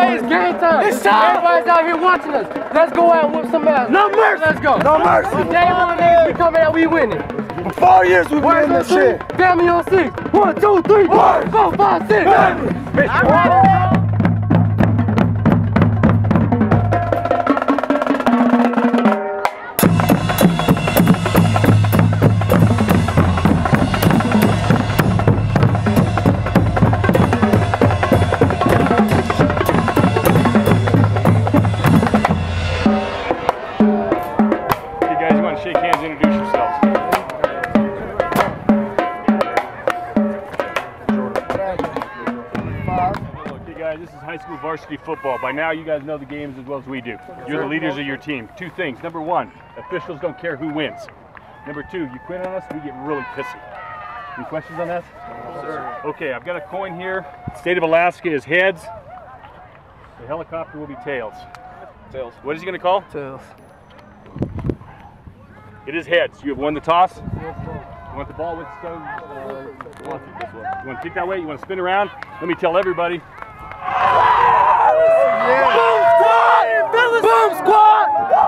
Hey, it's game time. It's time. Everybody's out here watching us. Let's go out and whip some ass. No mercy. Let's go. No mercy. Day one niggas, we coming out, we winning. For 4 years we've been in this shit. Family on 6. 1, 2, 3, 4, 5, 6. Shake hands and introduce yourselves. Okay guys, this is high school varsity football. By now you guys know the games as well as we do. You're the leaders of your team. 2 things. Number 1, officials don't care who wins. Number 2, you quit on us, we get really pissy. Any questions on that? Sir. Okay, I've got a coin here. State of Alaska is heads. The helicopter will be tails. Tails. What is he going to call? Tails. It is heads. You have won the toss. You want the ball with you want to kick that way? You want to spin around? Let me tell everybody. Yeah. Boom squad! Boom squad!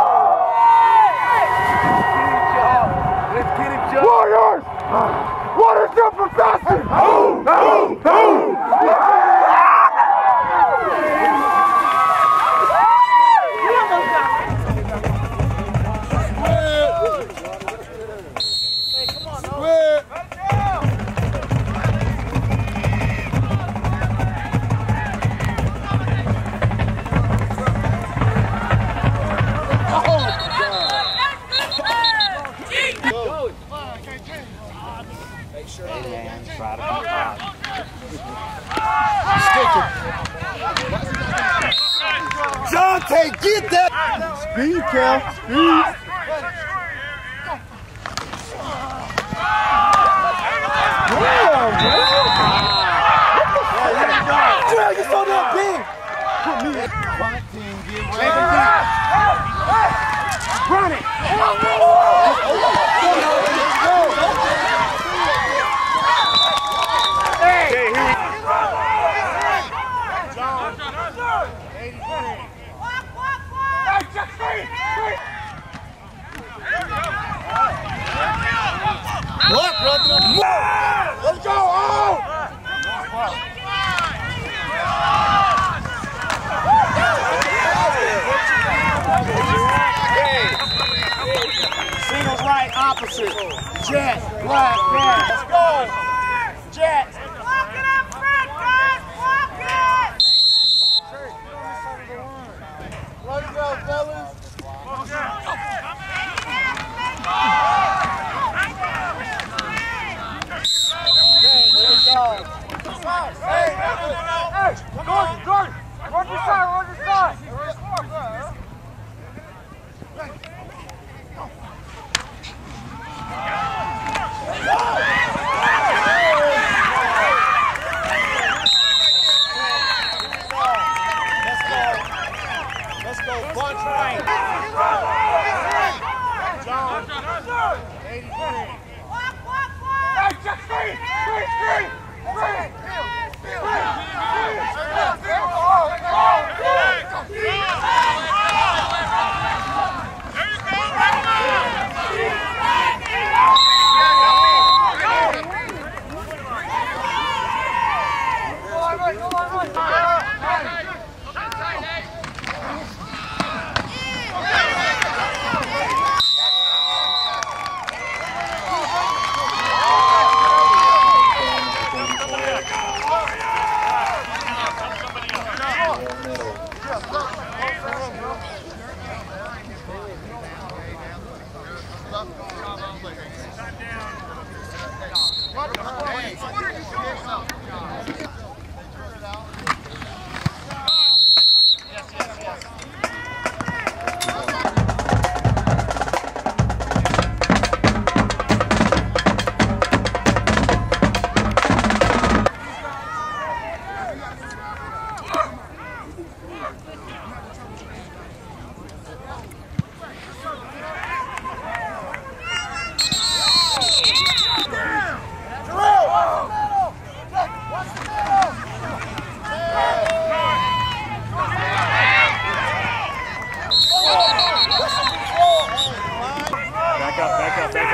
Let's get it, Joe. Warriors! What is your profession? Dante, get that! Speed, Cal. Speed. Drill, you so damn big. Put me in. Run it. Hey, here we go. What, brother? Let's go! Oh! Singles right, opposite. Jet, black, red. Let's go! Jet! Walk it up front, guys! Walk it! Let's go, fellas! Hey, Jordan! Run your side, run your side! Let's go, bunch right! John! 80. Walk! Hey, just three!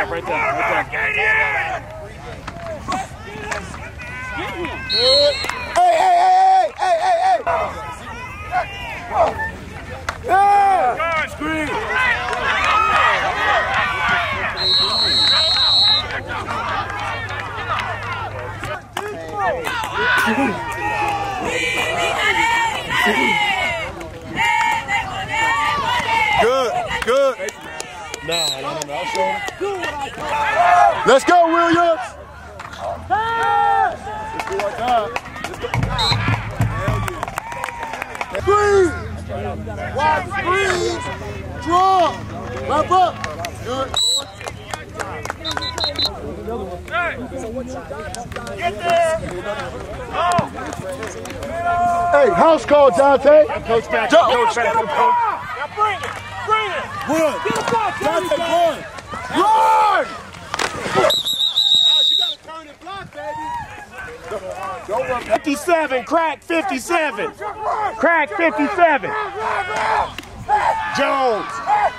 right there. Right there. Hey! Yeah! Screen! Good. Nah, I'll show him. Let's go, Williams! Let's go like that. Screen! Wide screen! Draw! Wrap up! Good. Get there! Hey, house call, Dante! Coach back. Coach back. Now bring it! Run! Dante, run! Run! You gotta turn and block, baby! Don't run. 57, crack 57. Crack 57. Jones.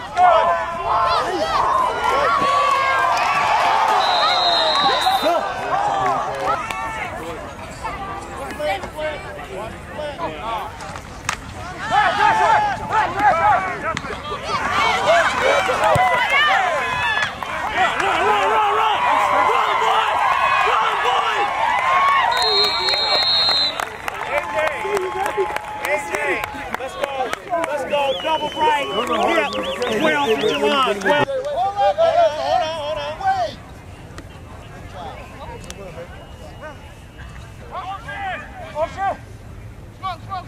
Let's go, double right. Yeah. 12 to July. 12. Hold on. Wait. Oh, shit. Come on.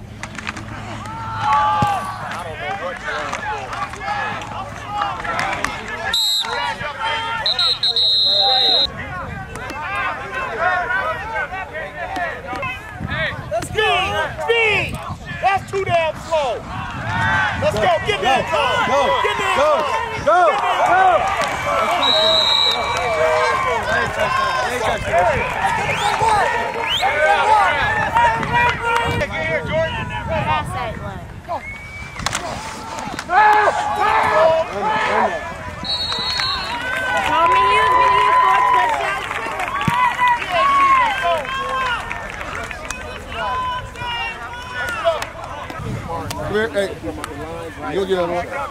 I don't know what you're Speed! That's too damn slow. Let's go. Get there, Tom. Go. Hey, you'll get on one. Hey,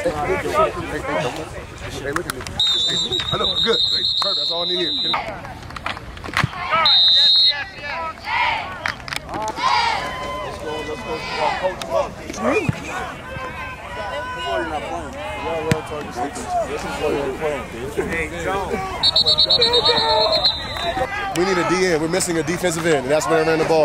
look at me. I know, good. Perfect, that's all I need here. Yes. Let's go. Coach him up. This is why you're not playing. Y'all love target sixes. This is why you're playing. We need a DN. We're missing a defensive end, and that's where they ran the ball.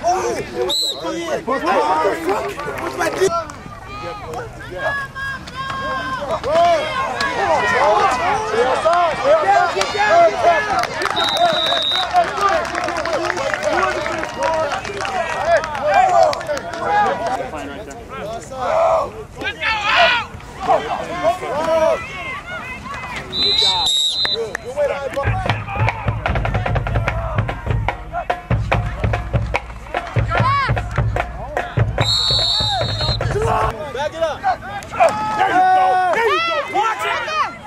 Back it up. There you go. Watch it.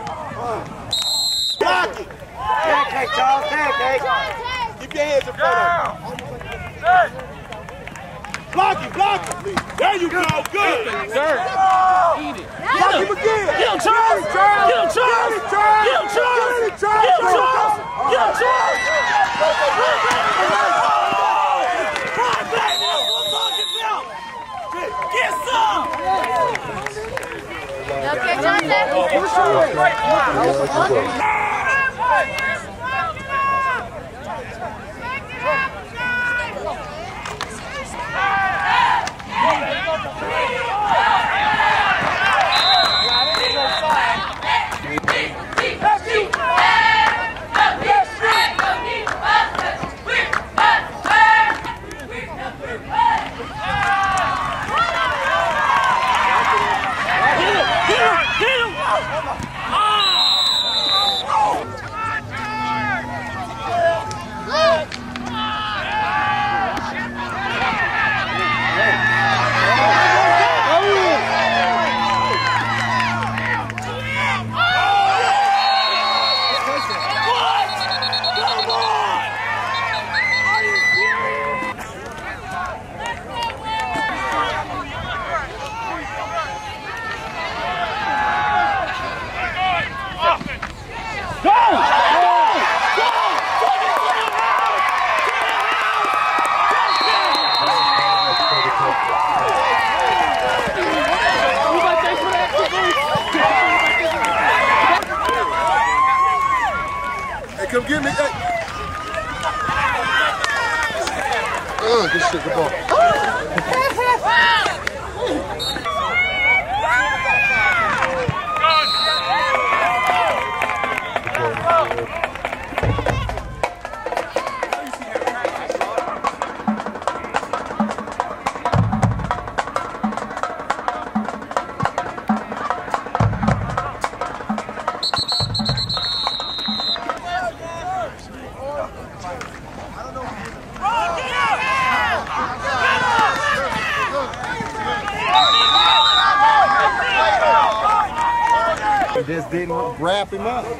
Block it. Take, Charles. Take. Keep your hands in front of you. Block it. There you go. Good. Sir. Eat it. Block him again. Get him, Charles. Get some! Okay, Jonathan? him, give me that. Good shit, good ball. Just didn't wrap him up.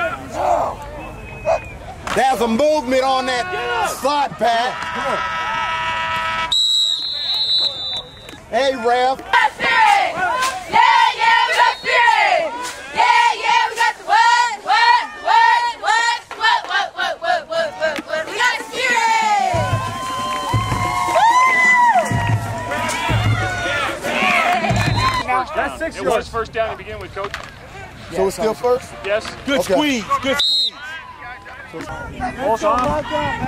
There's a movement on that slot, Pat. Come on. Hey, ref. That's 6 yards. It was first down to begin with, Coach. So it's still first? Yes. Good squeeze. Good squeeze. Hold on.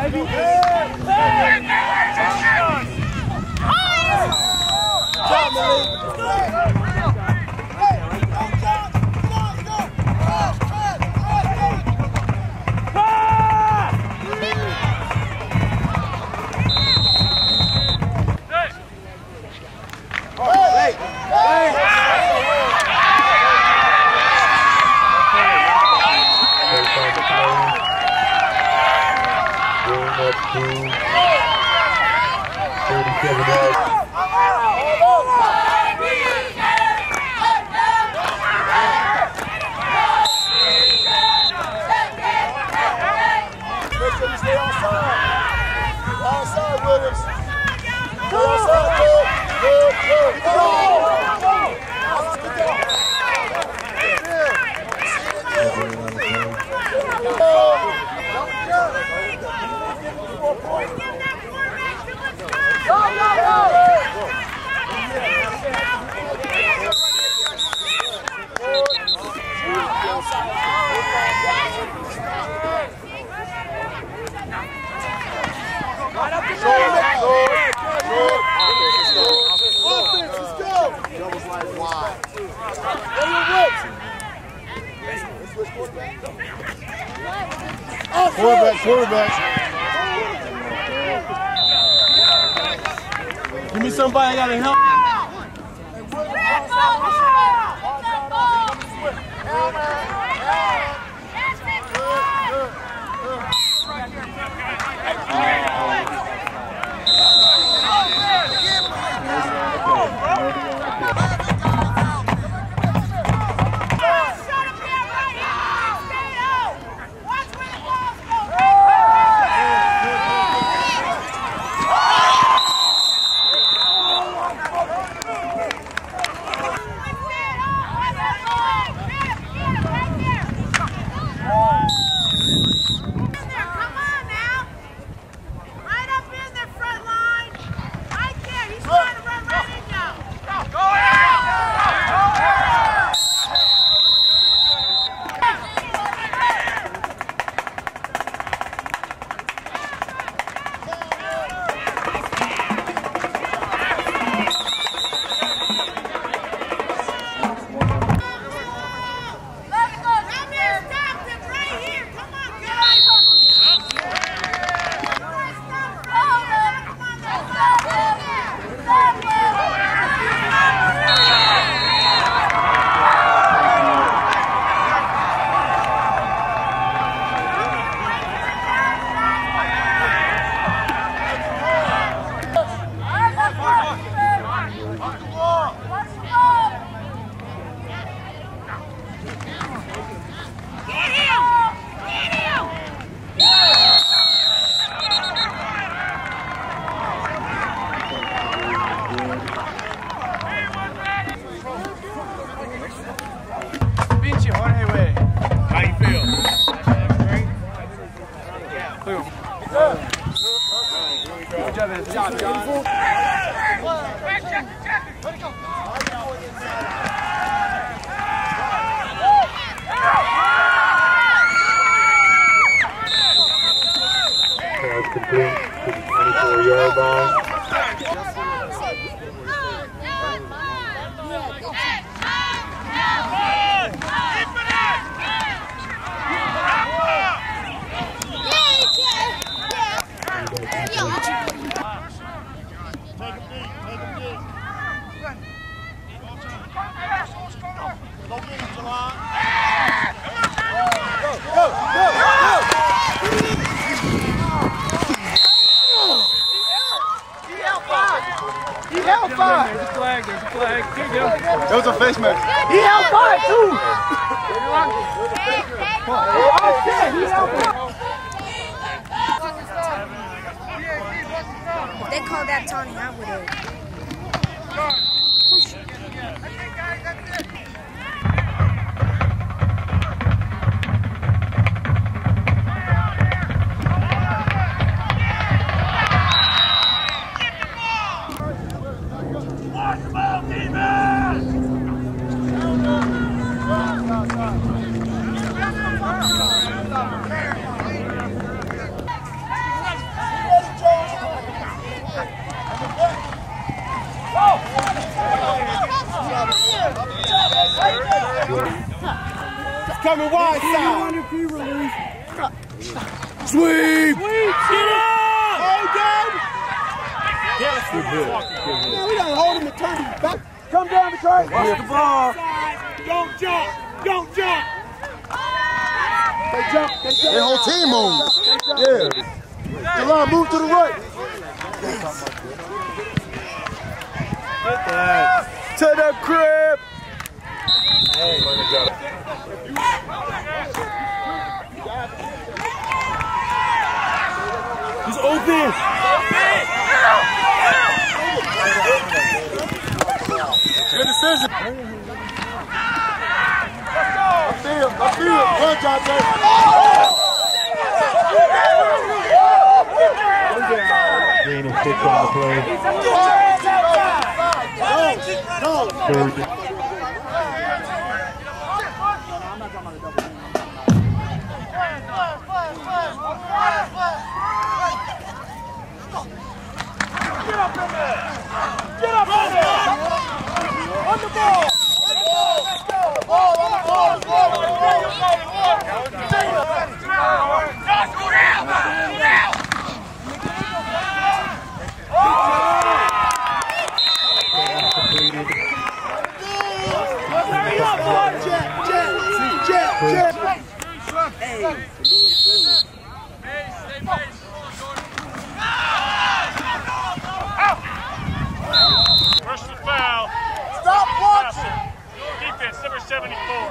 Quarterback. Give me somebody I gotta help. There's a flag. Here you go. That was a face mask. He held 5 too. If they called that taunting, I would have. Coming wide side. Sweep! Get up! Hold down! Man, we gotta hold him and turn him back. Come down, Detroit. Watch the ball. Don't jump! Don't jump! They jump. Their whole team moves. Yeah. Jalon, move to the right. Get that. To the crib. He's open. Good decision. I feel it. Run, Jonte. Gain of 6 on the play. Third. Get up in there! Get up in there! On the ball! Let's go! Ball on the ball! Personal foul. Stop watching! Defense, number 74.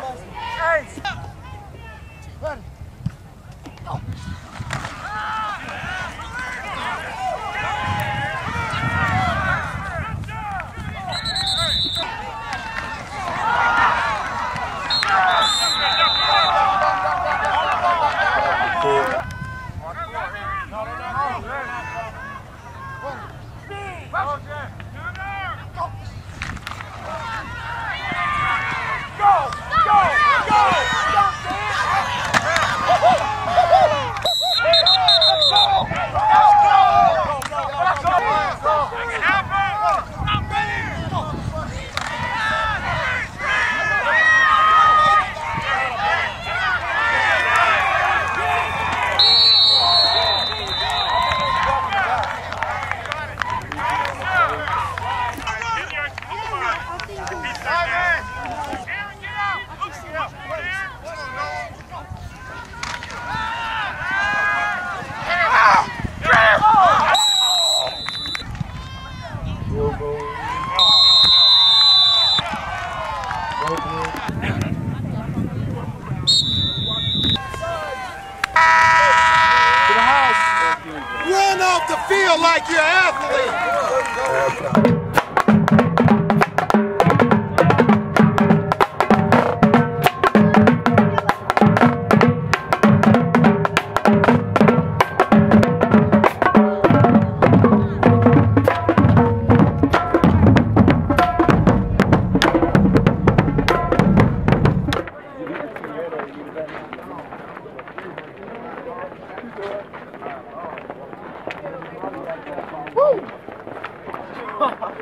Run off the field like you're an athlete!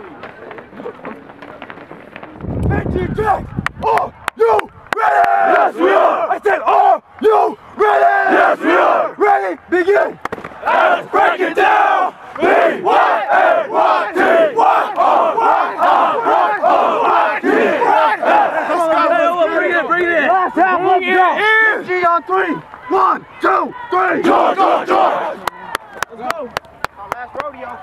ATJ, are you ready? Yes, we are. I said, are you ready? Yes, we are. Ready? Begin. Let's break it down. B-Y-A-Y-T. Bring it in. Last half, let's go. G on 3. 1, 2, 3. Charge, charge, charge. Let's go. Our last rodeo.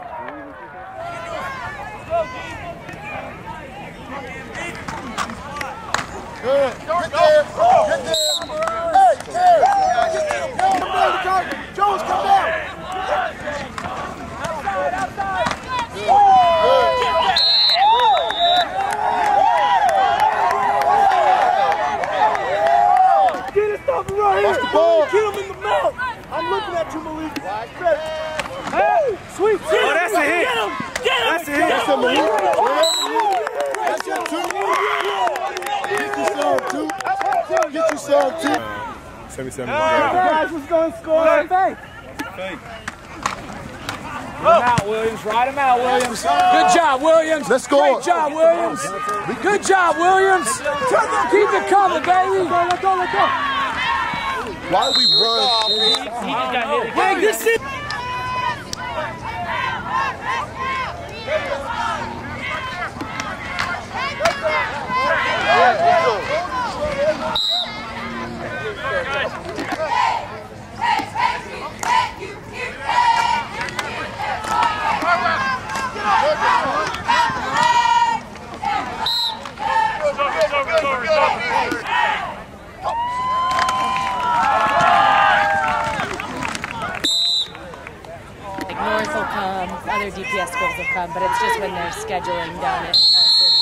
Good. Get there. Get there. Hey, hey. Come down. Jones, come down. Outside. Good. Get it, stop it right here. Watch the ball. Get him in the mouth. I'm looking at you, Malik. Hey, sweet. Oh, that's a hit. Get him. Get him. That's a hit. That's a Malik. That's your two. Get you some, too. Get you some, too. 77. Guys, what's going to score? Fake. Fake. Ride him out, Williams. Ride him out, Williams. Good job, Williams. Let's go. Great job, Williams. Good job, Williams. Keep it coming, baby. Let's go, let's go. Why we run? He just got hit. Hey, this is. North will come, other DPS schools will come, but it's just when they're scheduling down at All City.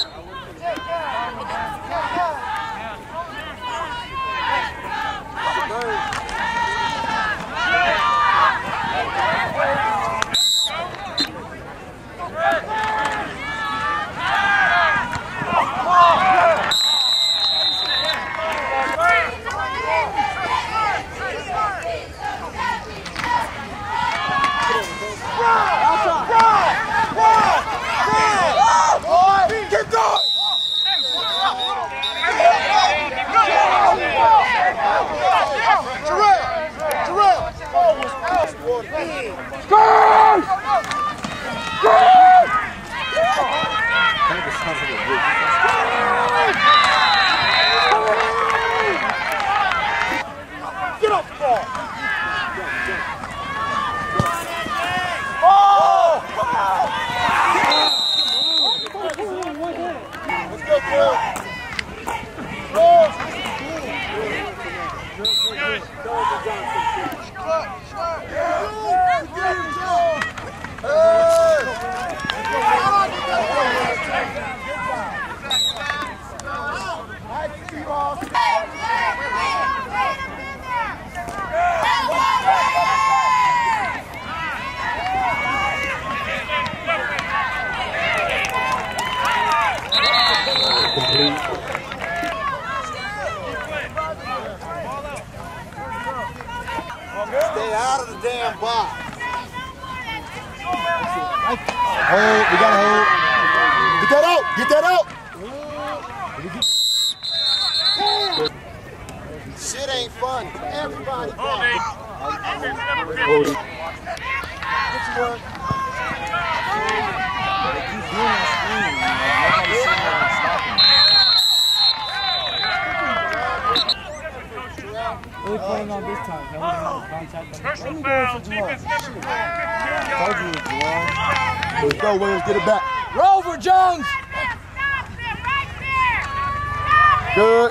Get up the ball! Let's go, Bill. Stay out of the damn box. Hold, we gotta hold. Get that out, get that out. Shit ain't fun. Everybody. Get to work. What are we playing on this time? Personal foul, defense number 4. Told you, Juwan. Let's go, Williams, get it back. Rover, Jones! Good.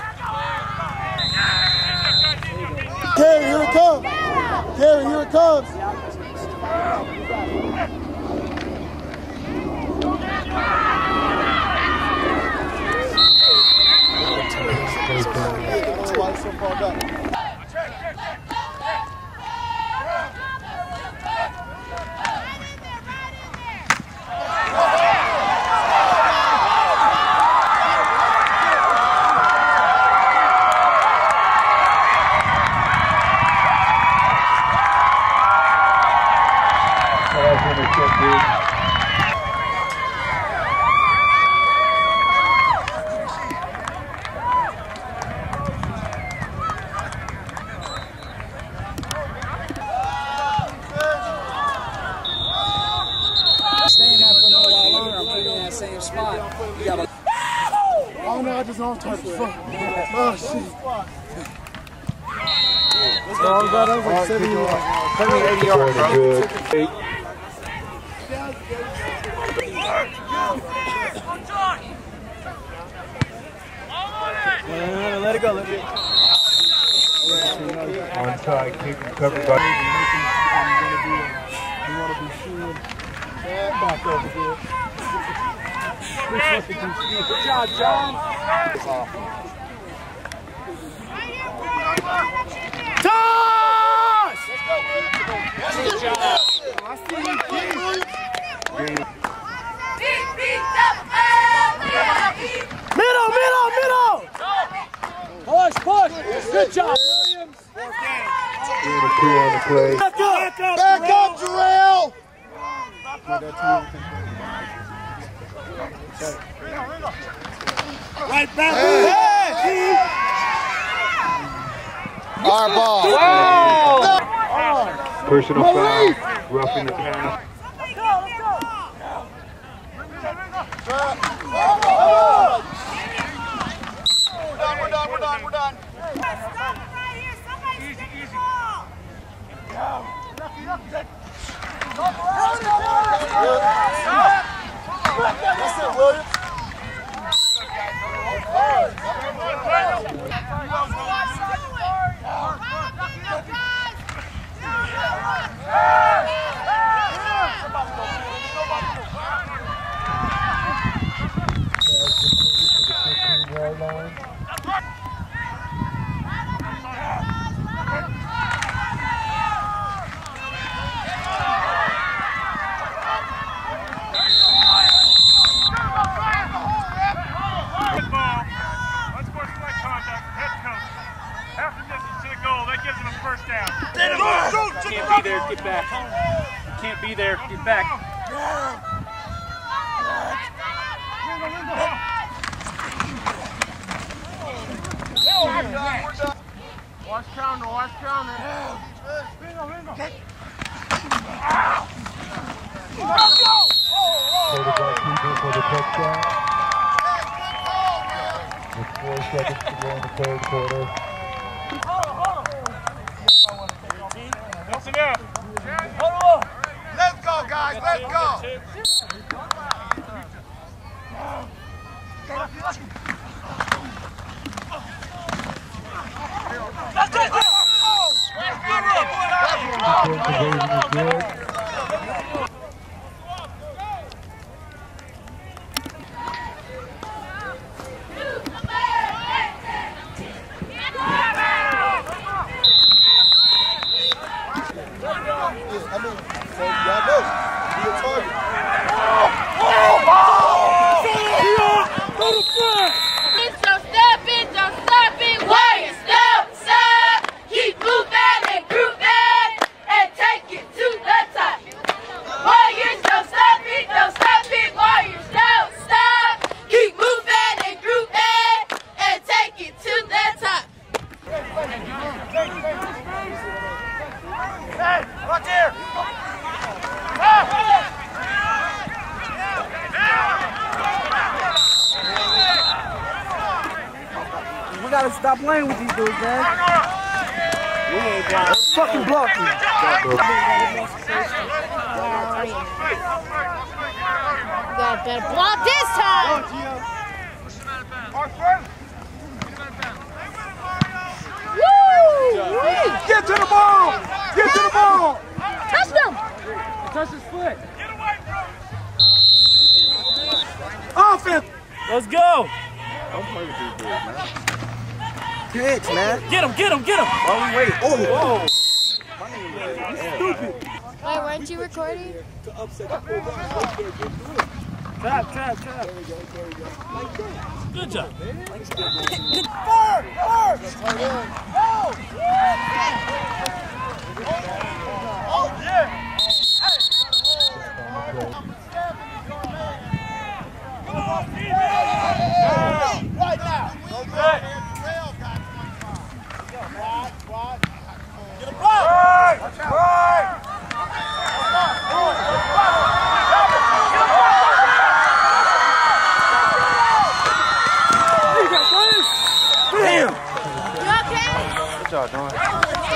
Carey, here it comes. Carey, here it comes. So far back. Oh no, I just don't touch the fuck. Oh shit. Oh god, that was like 70 yards. 80 yards, bro. Let it go, let it go. Onside, keep him covered by. You want to be sure. Back over here. Good job, John. Toss! Good job. I see you, kid. Middle! Push! Good job, Williams. Doing a 2 on the play. Back up, Jarrell! Right back. Hey! Our ball. Wow! Personal foul, roughing the pass. We're done. Stop right here. Somebody's getting the ball. That's it, Williams. Can't be there, get back. Can't be there, get back. Watch counter. Quarterback keeper for the touchdown. With 4 seconds to go in the third quarter. Listen up. Let's go, guys. Let's go. Conversion is good. We gotta stop playing with these dudes, man. Let's fucking block you. You got better block this time. Woo! Get to the ball! Get to the ball! Touch them! Touch his foot. Offense! Let's go. Pitch, man. Get him. Oh, wait. Oh. Stupid. Wait, weren't you recording? Trap. Good job. Oh, yeah. Right now. Get a block. Right. out, don't we?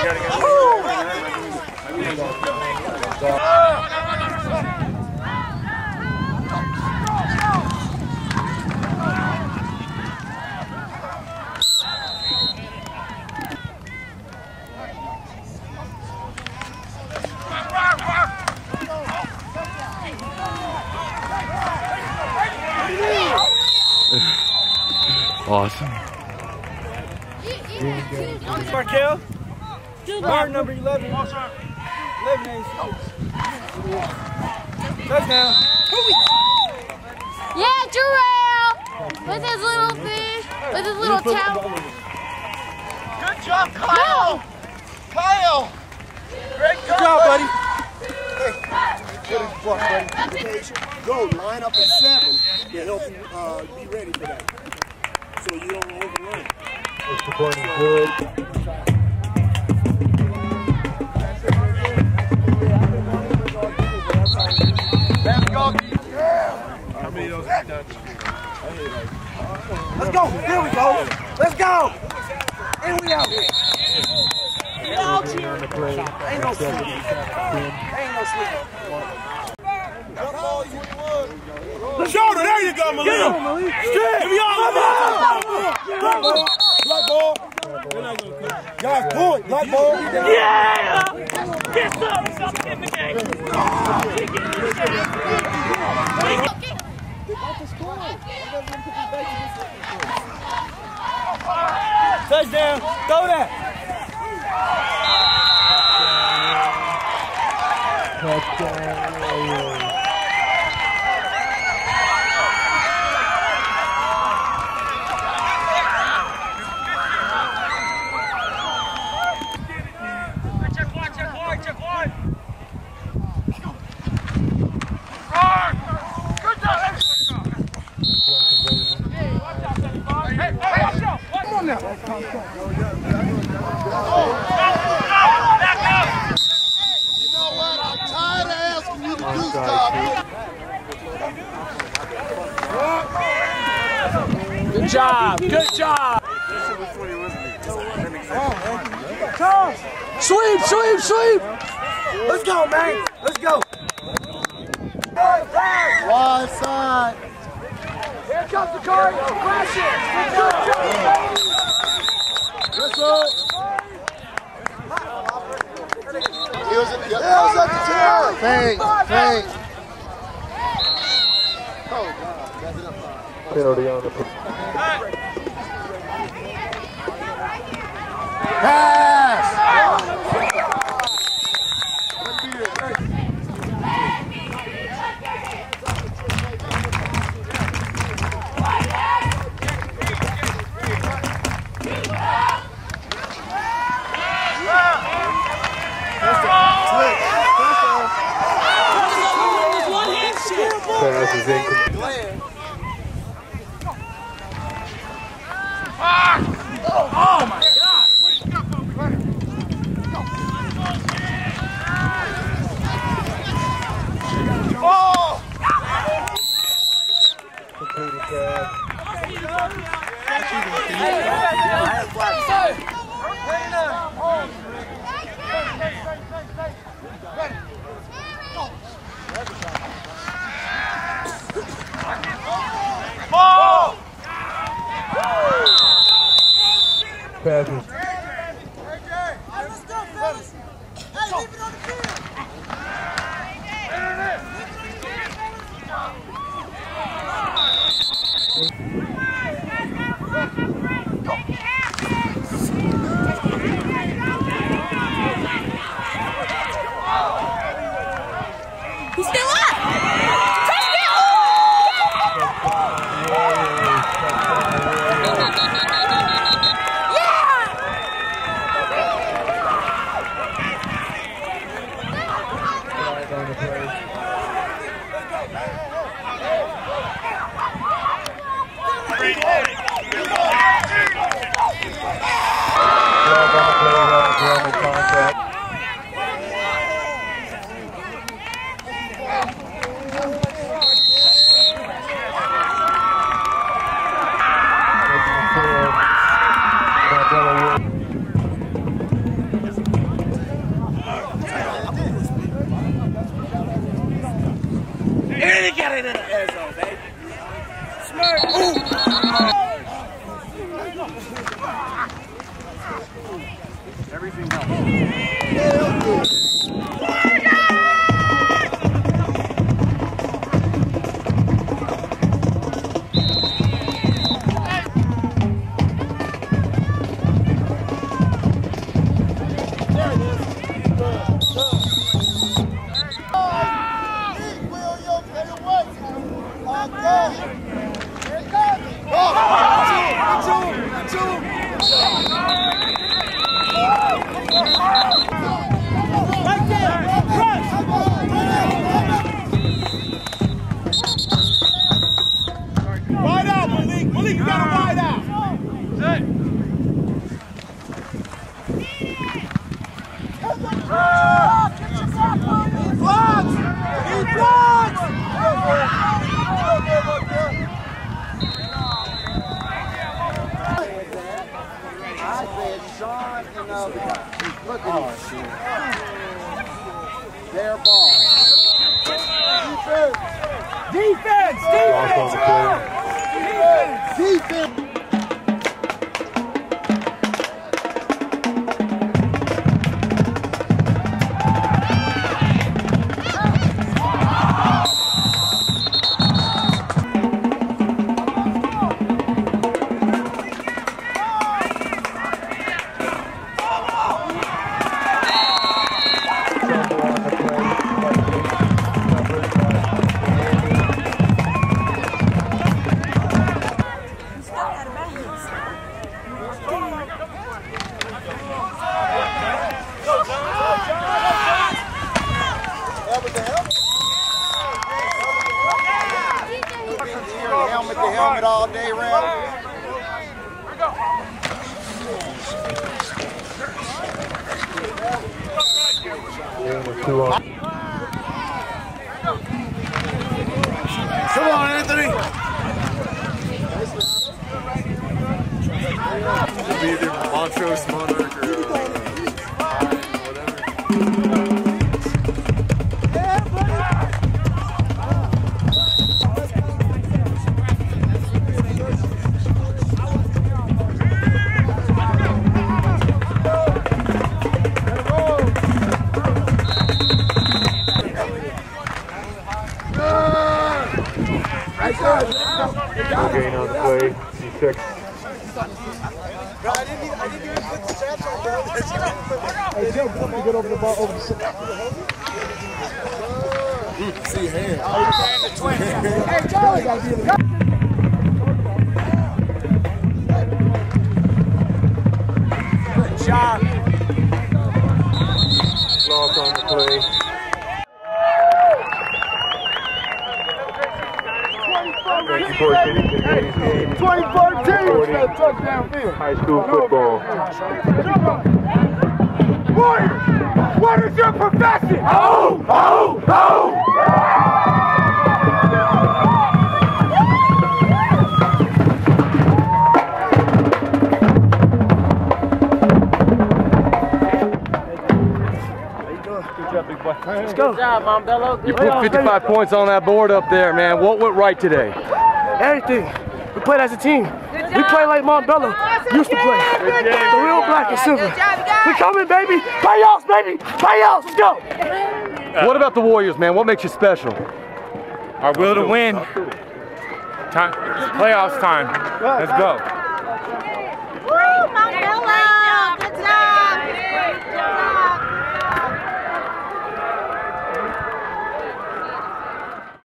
Awesome. Markel. Bar number 11. 11 touchdown. Yeah, Jarrell! With his little fish, with his little towel. Good job, Kyle! No. Kyle! Great Good job, buddy. Hey, good buck, buddy. Go, line up at 7 to help you be ready for that. So you don't overrun. It's the point is good. Let's go. How many of those have you done? Let's go. Here we go. Let's go. And we out here. On the play. Ain't no sleep. Ain't no sleep. Shoulder, there you go, Malik. Give me all of that. Black ball. Guys, pull it. Black ball. Yeah! Get some! Something in the game! Touchdown. Throw that. Touchdown. Good job. Good job. Sweep, sweep, sweep. Let's go, man. Let's go. Wide side. Here comes the car. Crash it. Good job. Yes, sir. He was at the chair. Thanks. Oh, God. That's enough. Penalty on the Pass. pass is incomplete. Oh my God! Oh! Completed pass. Passes. He's still up! Wide out, Malik. Malik, you got to wide out. Look at him. Their ball. Defense! Defense! Helmet all day round. Come on, Anthony. It'll be either Montrose, Monarch, or Gain on the play, C6. I didn't even put the straps on, bro. Hey, Joe, come on, get over the ball, over the see hand. Hey, Charlie got to be in the good job. Loss on the play. Thank you for getting the game. 2014 touchdown field. High school football. Warriors, what is your profession? Oh! Let's go. Good job, Montbello. You put 55 points on that board up there, man. What went right today? Everything. We played as a team. We play like Montbello used to play. The real black and silver. We coming, baby. Playoffs, baby. Playoffs. Let's go. What about the Warriors, man? What makes you special? Our will to win. Time, playoffs time. Let's go. Woo, Montbello!